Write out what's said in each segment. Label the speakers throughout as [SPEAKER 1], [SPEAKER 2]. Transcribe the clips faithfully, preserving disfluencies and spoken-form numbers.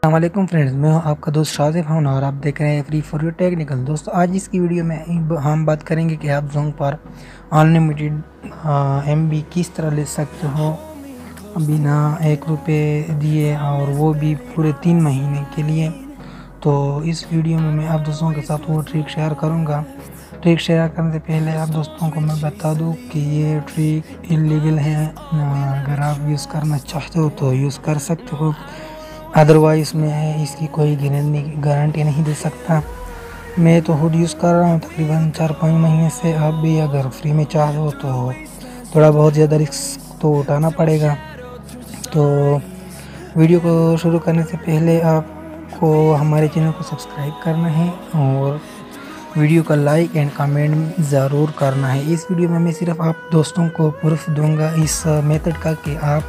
[SPEAKER 1] अस्सलामुअलैकुम फ्रेंड्स, मैं हूं आपका दोस्त शाज़िब हूं और आप देख रहे हैं फ्री फॉर यू टेक्निकल। दोस्तों, आज इसकी वीडियो में हम बात करेंगे कि आप जोंग पर अनलिमिटेड एम बी किस तरह ले सकते हो बिना एक रुपये दिए, और वो भी पूरे तीन महीने के लिए। तो इस वीडियो में मैं आप दोस्तों के साथ वो ट्रिक शेयर करूँगा। ट्रिक शेयर करने से पहले आप दोस्तों को मैं बता दूं कि ये ट्रिक इलीगल है। अगर आप यूज़ करना चाहते हो तो यूज़ कर सकते हो, अदरवाइज़ मैं इसकी कोई गारंटी नहीं दे सकता। मैं तो खुद यूज़ कर रहा हूँ तकरीबन चार पाँच महीने से। आप भी अगर फ्री में चाहते हो तो थोड़ा बहुत ज़्यादा रिस्क तो उठाना पड़ेगा। तो वीडियो को शुरू करने से पहले आपको हमारे चैनल को सब्सक्राइब करना है और वीडियो का लाइक एंड कमेंट ज़रूर करना है। इस वीडियो में मैं सिर्फ आप दोस्तों को प्रूफ दूंगा इस मेथड का कि आप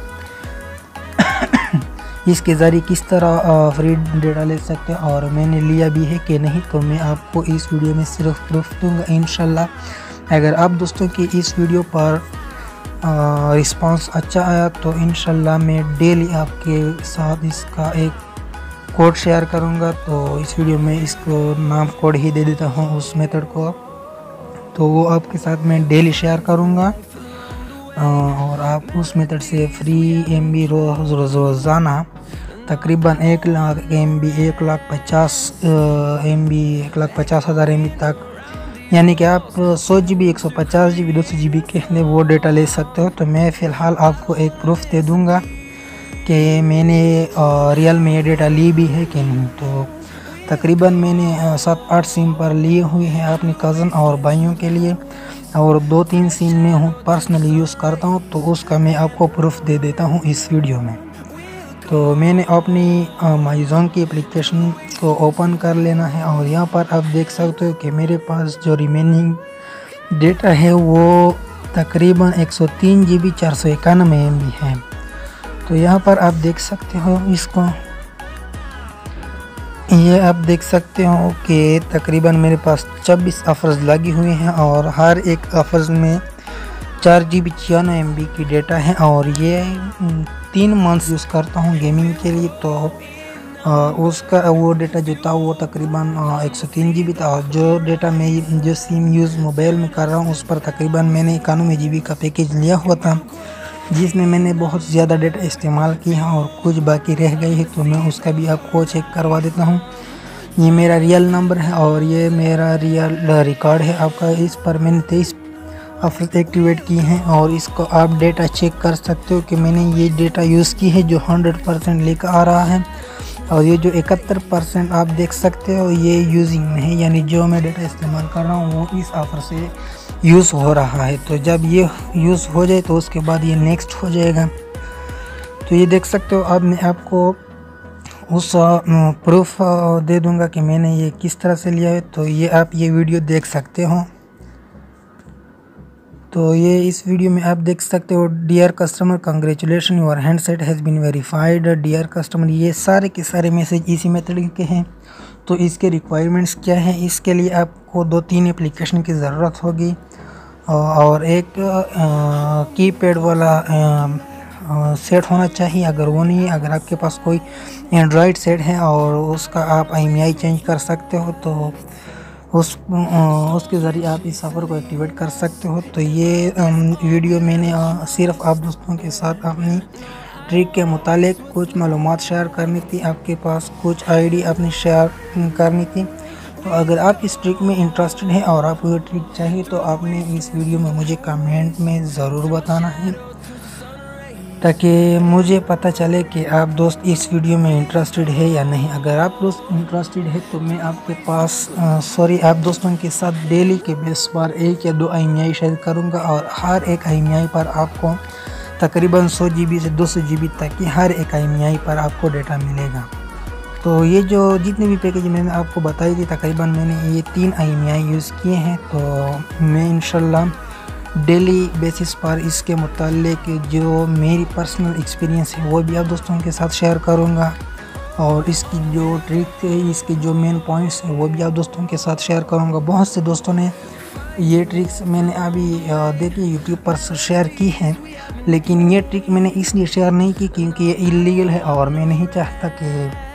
[SPEAKER 1] इसके ज़रिए किस तरह फ्री डेटा ले सकते हैं, और मैंने लिया भी है कि नहीं तो मैं आपको इस वीडियो में सिर्फ प्रूफ दूंगा इंशाल्लाह। अगर आप दोस्तों की इस वीडियो पर रिस्पांस अच्छा आया तो इंशाल्लाह मैं डेली आपके साथ इसका एक कोड शेयर करूंगा। तो इस वीडियो में इसको नाम कोड ही दे देता हूं उस मेथड को, तो वो आपके साथ मैं डेली शेयर करूंगा और आप उस मेथड से फ्री एम बी रोज़ रोज़ाना तकरीबन एक लाख एम बी एक लाख पचास एम बी एक लाख पचास हज़ार एम बी तक, यानी कि आप सौ जी बी एक सौ पचास जी बी दो सौ जी बी के लिए वो डेटा ले सकते हो। तो मैं फ़िलहाल आपको एक प्रूफ दे दूंगा कि मैंने रियल में ये डेटा ली भी है कि नहीं। तो तकरीबन मैंने सात आठ सिम पर लिए हुए हैं अपने कज़न और भाइयों के लिए, और दो तीन सिम में हूँ पर्सनली यूज़ करता हूँ, तो उसका मैं आपको प्रूफ दे देता हूँ इस वीडियो में। तो मैंने अपनी माईजोंग की एप्लीकेशन को ओपन कर लेना है और यहाँ पर आप देख सकते हो कि मेरे पास जो रिमेनिंग डेटा है वो तकरीबन एक सौ तीन जी बी चार सौ इक्यानवे एम बी है। तो यहाँ पर आप देख सकते हो इसको, ये आप देख सकते हो कि तकरीबन मेरे पास छब्बीस ऑफर्स लगी हुए हैं और हर एक ऑफर्स में चार जी बी छियानवे एम बी की डेटा है, और ये तीन मंथ्स यूज़ करता हूँ गेमिंग के लिए। तो आ, उसका वो डेटा जो था वो तकरीबन एक सौ तीन जी बी था, और जो डेटा मैं जो सिम यूज़ मोबाइल में कर रहा हूँ उस पर तकरीबन मैंने इक्यानवे जी बी का पैकेज लिया हुआ था, जिसमें मैंने बहुत ज़्यादा डेटा इस्तेमाल किया है और कुछ बाकी रह गई है। तो मैं उसका भी आपको चेक करवा देता हूँ। ये मेरा रियल नंबर है और ये मेरा रियल रिकॉर्ड है आपका। इस पर मैंने तेईस ऑफर्स एक्टिवेट की हैं और इसको आप डेटा चेक कर सकते हो कि मैंने ये डेटा यूज़ की है जो हंड्रेड परसेंट लेकर आ रहा है, और ये जो इकहत्तर परसेंट आप देख सकते हो ये यूजिंग में है, यानी जो मैं डेटा इस्तेमाल कर रहा हूँ वो इस ऑफ़र से यूज़ हो रहा है। तो जब ये यूज़ हो जाए तो उसके बाद ये नेक्स्ट हो जाएगा। तो ये देख सकते हो, अब मैं आपको उस प्रूफ दे दूंगा कि मैंने ये किस तरह से लिया है। तो ये आप ये वीडियो देख सकते हो। तो ये इस वीडियो में आप देख सकते हो, dear customer congratulation your handset has been verified dear customer. ये सारे के सारे मैसेज इसी मेथड के हैं। तो इसके रिक्वायरमेंट्स क्या हैं, इसके लिए आपको दो तीन एप्लीकेशन की ज़रूरत होगी और एक कीपैड वाला आ, सेट होना चाहिए। अगर वो नहीं, अगर आपके पास कोई एंड्रॉयड सेट है और उसका आप आई एम ई आई चेंज कर सकते हो तो उस उसके ज़रिए आप इस ऑफ़र को एक्टिवेट कर सकते हो। तो ये वीडियो मैंने सिर्फ आप दोस्तों के साथ अपनी ट्रिक के मुतालिक कुछ मालूमात शेयर करनी थी, आपके पास कुछ आईडी अपनी शेयर करनी थी। तो अगर आप इस ट्रिक में इंटरेस्टेड हैं और आपको ये ट्रिक चाहिए तो आपने इस वीडियो में मुझे कमेंट में ज़रूर बताना है, ताकि मुझे पता चले कि आप दोस्त इस वीडियो में इंटरेस्टेड है या नहीं। अगर आप दोस्त इंटरेस्टेड है तो मैं आपके पास सॉरी आप दोस्तों के साथ डेली के बेस पर एक या दो आई एम ई आई शेयर करूँगा, और हर एक आई एम ई आई पर आपको तकरीबन सौ जी बी से दो सौ जी बी तक की हर एक आई एम ई आई पर आपको डेटा मिलेगा। तो ये जो जितने भी पैकेज मैंने आपको बताई थी तकरीबन मैंने ये तीन आई एम ई आई यूज़ किए हैं। तो मैं इंशाल्लाह डेली बेसिस पर इसके मुतालिक जो मेरी पर्सनल एक्सपीरियंस है वो भी आप दोस्तों के साथ शेयर करूँगा, और इसकी जो ट्रिक है, इसके जो मेन पॉइंट्स हैं वो भी आप दोस्तों के साथ शेयर करूँगा। बहुत से दोस्तों ने ये ट्रिक्स मैंने अभी देखिए यूट्यूब पर शेयर की है, लेकिन ये ट्रिक मैंने इसलिए शेयर नहीं की क्योंकि ये इलीगल है और मैं नहीं चाहता कि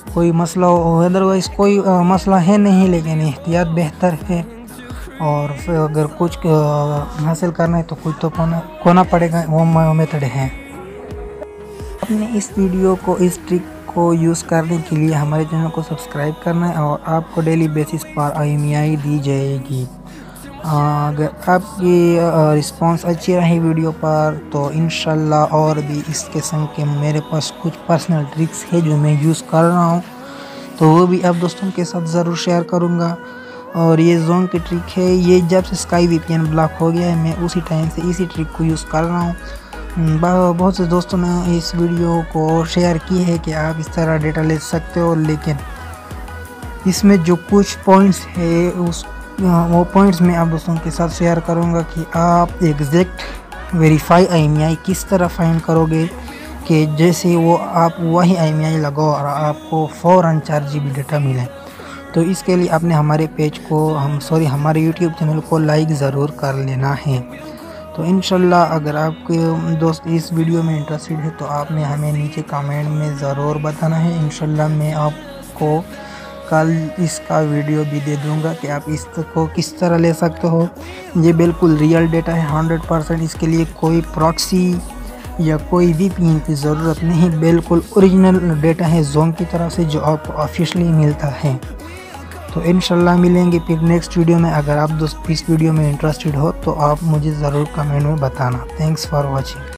[SPEAKER 1] कोई मसला हो, अदरवाइज़ कोई आ, मसला है नहीं, लेकिन एहतियात बेहतर है। और फिर अगर कुछ हासिल करना है तो कुछ तो खोना खोना पड़ेगा, वो मेथड है। अपने इस वीडियो को, इस ट्रिक को यूज़ करने के लिए हमारे चैनल को सब्सक्राइब करना है और आपको डेली बेसिस पर आई एम ई आई दी जाएगी। अगर आपकी रिस्पांस अच्छी रही वीडियो पर तो इंशाल्लाह और भी इसके संग के मेरे पास कुछ पर्सनल ट्रिक्स है जो मैं यूज़ कर रहा हूँ, तो वो भी आप दोस्तों के साथ ज़रूर शेयर करूँगा। और ये जोन की ट्रिक है, ये जब से Sky V P N block हो गया है मैं उसी टाइम से इसी ट्रिक को यूज़ कर रहा हूँ। बहुत से दोस्तों ने इस वीडियो को शेयर की है कि आप इस तरह डेटा ले सकते हो, लेकिन इसमें जो कुछ पॉइंट्स है उस वो पॉइंट्स मैं आप दोस्तों के साथ शेयर करूंगा कि आप exact verify I M E I किस तरह फाइंड करोगे कि जैसे वो आप वही आई एम ई आई लगाओ और आपको फ़ौरन चार जी बी डेटा मिले। तो इसके लिए आपने हमारे पेज को हम सॉरी हमारे यूट्यूब चैनल को लाइक ज़रूर कर लेना है। तो इंशाल्लाह अगर आपके दोस्त इस वीडियो में इंटरेस्टेड है तो आपने हमें नीचे कमेंट में ज़रूर बताना है। इंशाल्लाह मैं आपको कल इसका वीडियो भी दे दूंगा कि आप इसको किस तरह ले सकते हो। ये बिल्कुल रियल डेटा है हंड्रेड परसेंट, इसके लिए कोई प्रॉक्सी या कोई वी पी एन की ज़रूरत नहीं, बिल्कुल ओरिजिनल डेटा है जोन की तरफ से जो आपको ऑफिशियली मिलता है। तो इंशाल्लाह मिलेंगे फिर नेक्स्ट वीडियो में। अगर आप दोस्त इस वीडियो में इंटरेस्टेड हो तो आप मुझे ज़रूर कमेंट में बताना। Thanks for watching.